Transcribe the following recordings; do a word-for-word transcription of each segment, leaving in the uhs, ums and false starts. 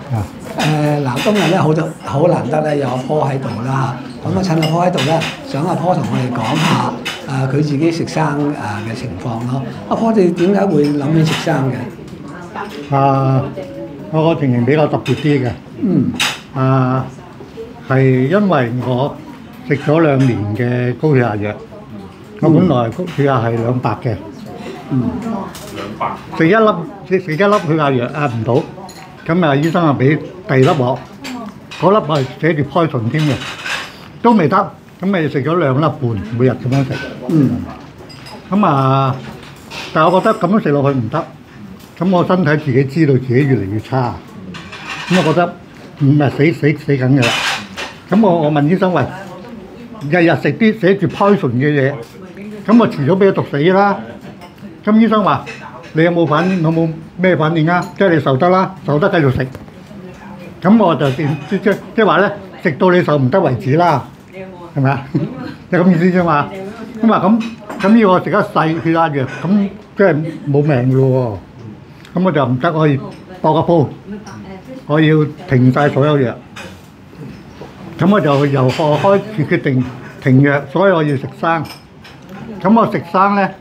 啊， 誒嗱，今日咧好多好難得咧，有阿坡喺度啦嚇，咁啊趁阿坡喺度咧，想阿坡同我哋講下誒佢自己食生誒嘅情況咯。阿坡你點解會諗起食生嘅？ 啊，我個情形比較特別啲嘅。 嗯。 啊，係因為我食咗兩年嘅高血壓藥，我本來高血壓係兩百嘅。 嗯。 食一粒食食一粒血壓藥壓唔到，咁啊醫生啊俾第二粒我，嗰粒係寫住 poison 添嘅，都未得，咁咪食咗兩粒半，每日咁樣食。 嗯。 咁啊，但係我覺得咁樣食落去唔得，咁我身體自己知道自己越嚟越差，咁我覺得唔係死死死緊嘅啦。咁我我問醫生喂，日日食啲寫住 poison 嘅嘢，咁我遲早俾佢毒死啦。咁醫生話：你有冇反應？有冇咩反應啊？即係你受得啦，受得繼續食。咁我就即即即即話咧，食到你受唔得為止啦，係咪啊？就咁意思啫嘛。咁話咁咁要我食一世血壓藥，咁即係冇命咯喎。咁我就唔得，我要搏個鋪，我要停晒所有藥。咁我就由我開始決定停藥，所以我要食生。咁我食生咧。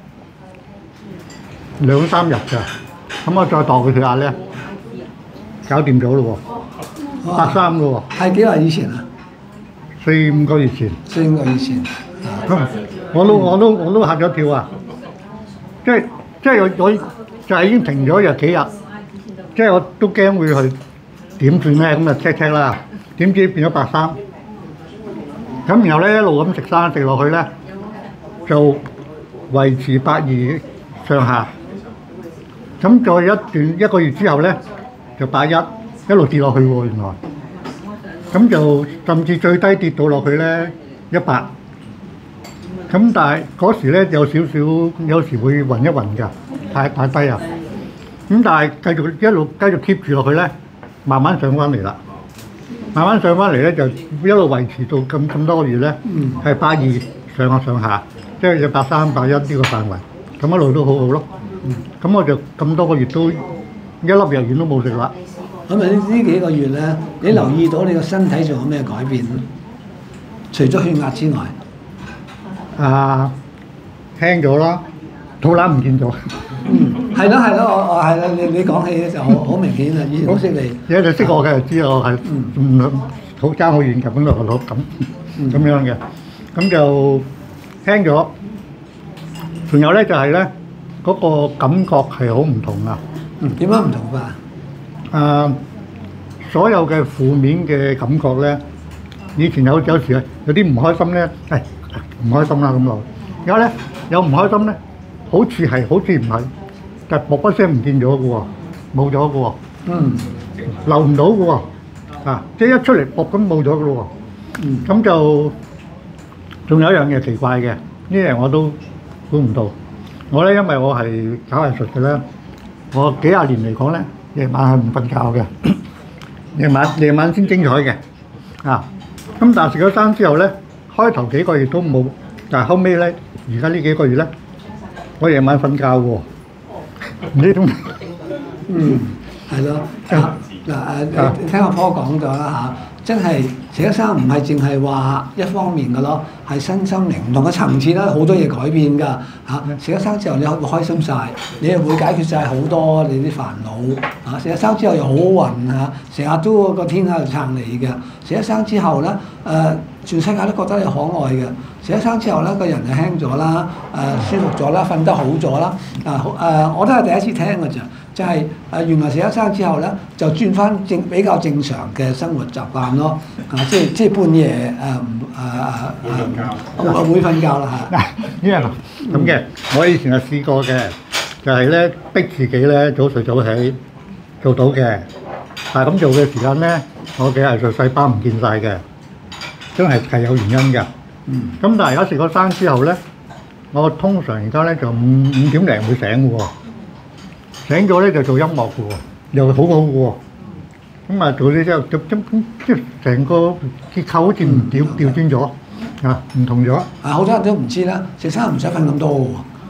兩三日咋，咁我再度佢血壓咧，搞掂咗咯喎，百三咯喎。 係幾耐以前啊？ 四五個月前。 四五個月前。 咁我都我都我都嚇咗跳啊！即係即係我我就係已經停咗有幾日，即係我都驚會去點算咧，咁就 check check 啦。點知變咗百三，咁然後咧一路咁食生食落去咧，就維持百二上下。咁再一段一個月之後咧，就百一一路跌落去喎，原來。咁就甚至最低跌到落去咧一百。咁但係嗰時咧有少少，有時會暈一暈㗎，太太低啊。咁但係繼續一路繼續 keep 住落去咧，慢慢上翻嚟啦。慢慢上翻嚟咧，就一路維持到咁咁多個月咧，係百二上下上下，即係有百三、百一呢個範圍。咁一路都好好咯。咁我就咁多個月都一粒藥丸都冇食啦。 咁啊呢呢幾個月咧，你留意到你個身體仲有咩改變？除咗血壓之外， 啊輕咗啦，肚腩唔見咗。 嗯，係咯係咯，我我係啦，你你講起咧就好好明顯啦，以前我識你， 而家就識我嘅就知我係唔好爭好遠嘅，本來個肚咁咁樣嘅，咁就輕咗。仲有咧就係咧。嗰個感覺係好唔同啊！ 嗯，點樣唔同法？ 啊，所有嘅負面嘅感覺咧，以前有有時啊，有啲唔開心咧，誒唔開心啦咁落。而家咧有唔開心咧，好似係，好似唔係，但係啵一聲唔見咗嘅喎，冇咗嘅喎。 嗯， 留唔到嘅喎，啊，即係一出嚟啵咁冇咗嘅咯喎。嗯，咁就仲有一樣嘢奇怪嘅，呢樣我都估唔到。我咧，因為我係搞藝術嘅咧，我幾廿年嚟講咧，夜晚係唔瞓覺嘅，夜晚夜晚先精彩嘅，啊，咁但係食咗生之後咧，開頭幾個月都冇，但係後尾咧，而家呢幾個月咧，我夜晚瞓覺喎，唔知點解。 嗯，係咯，嗱嗱誒，你聽阿坡講咗啦嚇，真係食咗生唔係淨係話一方面嘅咯，係身心靈唔同嘅層次啦，好多嘢改變㗎嚇。食咗生之後你會開心晒，你又會解決晒好多你啲煩惱嚇。食咗生之後又好運嚇，成日都個天喺度撐你嘅。食咗生之後咧，誒、呃、全世界都覺得你可愛嘅。食咗生之後咧，個人就輕咗啦，誒、呃、舒服咗啦，瞓得好咗啦。啊誒、呃，我都係第一次聽㗎咋。就係、是、誒、呃、原來食咗生之後咧，就轉翻正比較正常嘅生活習慣咯。啊，即係即係半夜誒唔誒誒誒，我會瞓覺啦嚇。 因為咁嘅，我以前係試過嘅，就係咧逼自己咧早睡早起做到嘅，但係咁做嘅時間咧，我嘅藝術細胞唔見晒嘅，真係係有原因㗎。嗯。咁但係而家食咗生之後咧，我通常而家咧就五五點零會醒喎。醒咗咧就做音樂嘅喎，又好好嘅喎。咁啊做呢之後，就咁即係成個結構好似唔調調轉咗啊，唔同咗。 啊，好多人都唔知啦，食生唔使瞓咁多喎。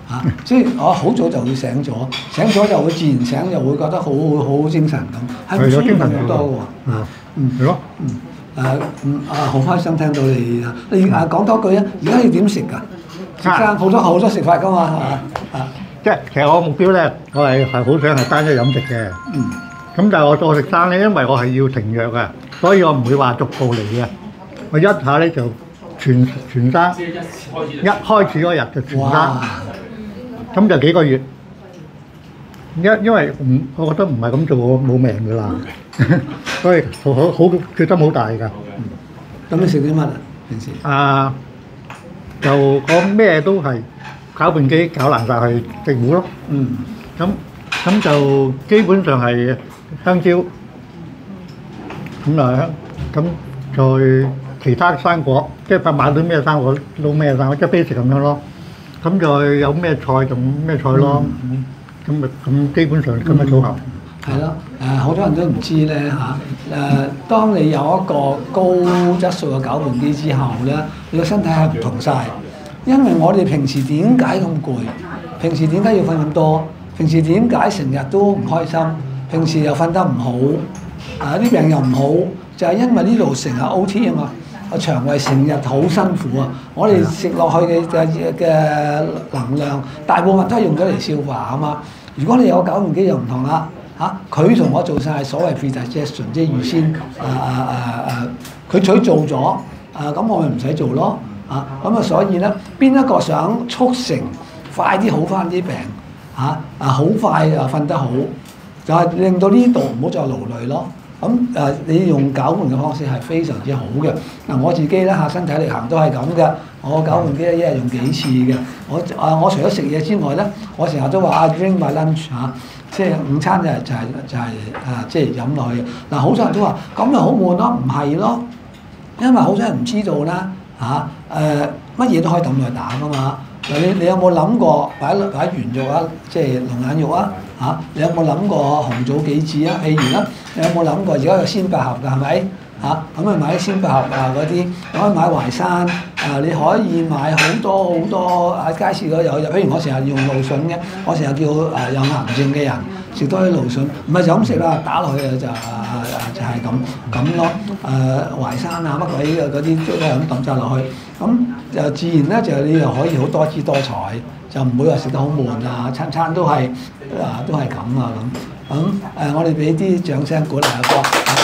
嚇，即係我好早就會醒咗，醒咗就會自然醒，就會覺得好好好精神咁，係唔需要瞓咁多嘅喎。啊，嗯， 係咯， 嗯，誒，嗯，啊，好開心聽到你，你啊講多句啊，而家要點食㗎？食生好多好多食法㗎嘛，係嘛？啊， 即係其實我目標咧，我係係好想係單一飲食嘅。 嗯。 咁但係我我食生咧，因為我係要停藥嘅，所以我唔會話逐步嚟嘅。我一下咧就全全生，一開始嗰日就全生，咁就幾個月。因因為唔，我覺得唔係咁做，我冇命㗎啦。所以好好好決心好大㗎。 咁你食啲乜啊？平時？ 啊，就我咩都係攪拌機攪爛曬去食糊咯。 嗯。 咁咁就基本上係香蕉，咁啊咁再其他生果，即係買到咩生果撈咩生果，即係 basic 咁樣咯。咁再有咩菜就咩菜咯。咁咪咁基本上咁嘅組合。 係咯，誒好多人都唔知咧嚇，誒當你有一個高質素嘅攪拌機之後咧，你個身體係唔同晒。因為我哋平時點解咁攰？平時點解要瞓咁多？平時點解成日都唔開心？平時又瞓得唔好，啊啲病又唔好，就係因為呢度成日 O T 啊嘛，個腸胃成日好辛苦啊！我哋食落去嘅嘅嘅能量，大部分都係用咗嚟消化啊嘛。如果你有攪拌機就唔同啦。嚇！佢同、啊、我做晒所謂 pre-digestion， 即係預先誒誒誒誒，佢取做咗，誒、啊、咁我咪唔使做咯，啊咁啊所以咧，邊一個想促成快啲好翻啲病嚇啊好快啊瞓得好，就係、是、令到呢度唔好再勞累咯。咁、啊、誒你用攪拌嘅方式係非常之好嘅。嗱、啊、我自己咧嚇身體力行都係咁嘅，我攪拌機咧一日用幾次嘅。我啊我除咗食嘢之外咧，我成日都話啊 drink my lunch 嚇、啊。即係午餐就係就係就係啊！即係飲落去嗱，好多人都話咁就好悶咯，唔係咯，因為好多人唔知道啦嚇誒乜嘢都可以抌落去打噶嘛。嗱你你有冇諗過擺擺圓肉啊？即係龍眼肉啊嚇？你有冇諗過紅棗杞子啊？譬如啦，你有冇諗過而家有鮮百合㗎係咪嚇？咁啊買啲鮮百合啊嗰啲，你可以買淮山啊，你可以買好多好多啊街市嗰有，譬如我成日用蘆筍嘅，我成日叫誒、啊、有癌症嘅人食多啲蘆筍，唔係就咁食啦，打落去就啊就係咁咁咯。誒淮山啊乜鬼嘅嗰啲都係咁抌晒落去，咁就自然咧就你又可以好多姿多彩，就唔會話食得好悶啊，餐餐都係啊都係咁啊咁咁誒，我哋俾啲掌聲鼓勵阿哥。